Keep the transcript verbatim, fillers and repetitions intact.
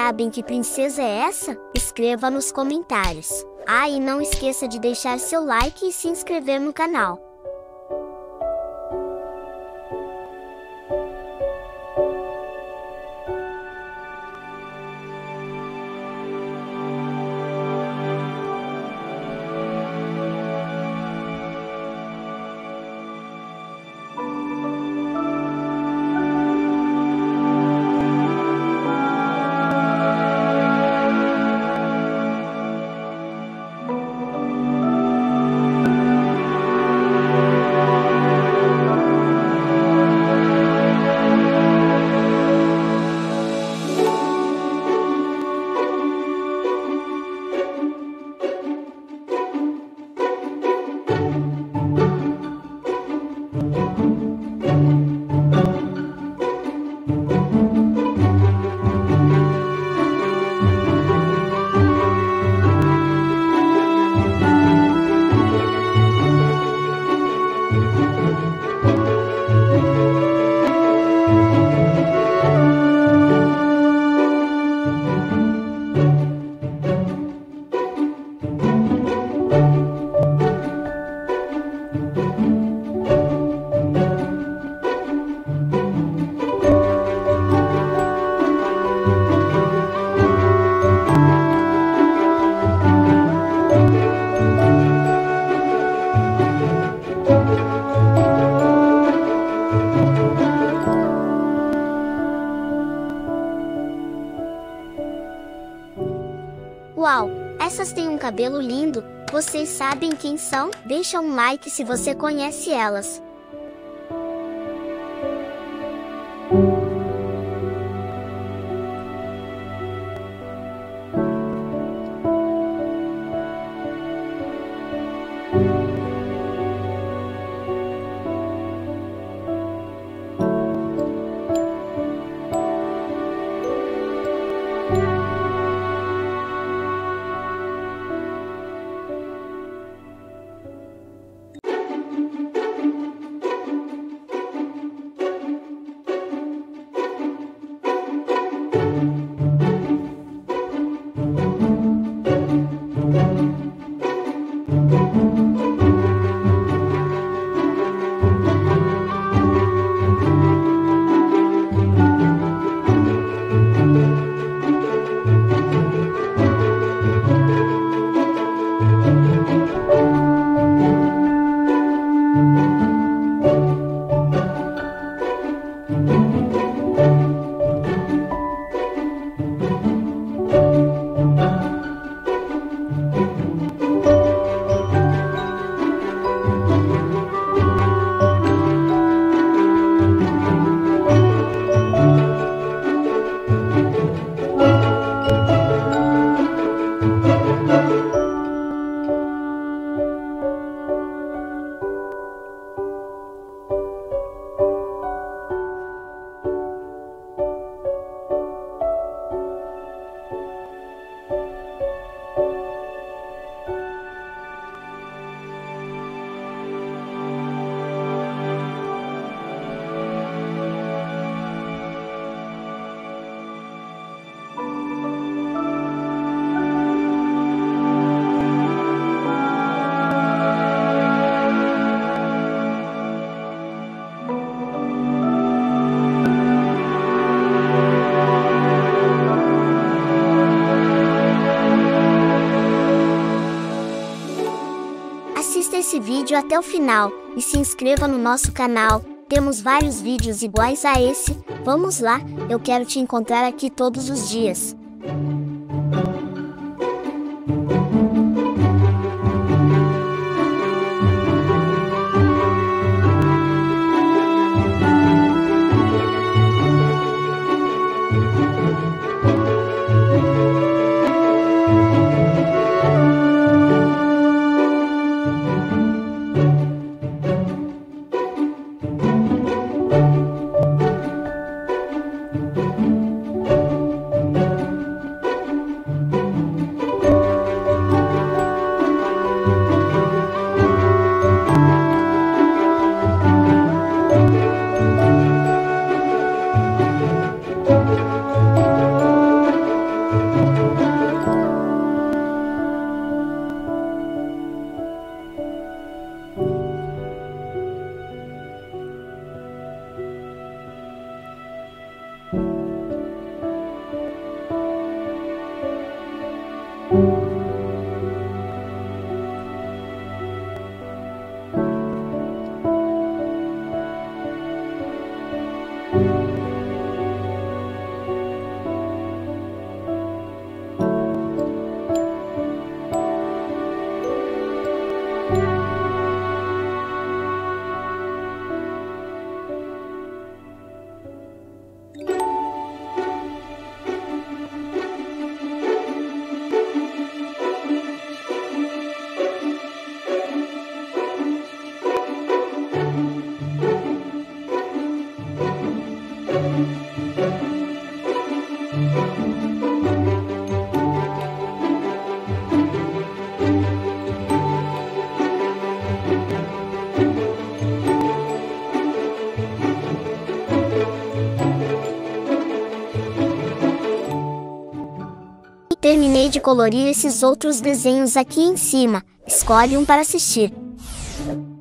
sabem que princesa é essa? Escreva nos comentários. Ah, e não esqueça de deixar seu like e se inscrever no canal. Uau, essas têm um cabelo lindo. Vocês sabem quem são? Deixa um like se você conhece elas. Assista esse vídeo até o final e se inscreva no nosso canal. Temos vários vídeos iguais a esse. Vamos lá, eu quero te encontrar aqui todos os dias. Terminei de colorir esses outros desenhos aqui em cima. Escolhe um para assistir.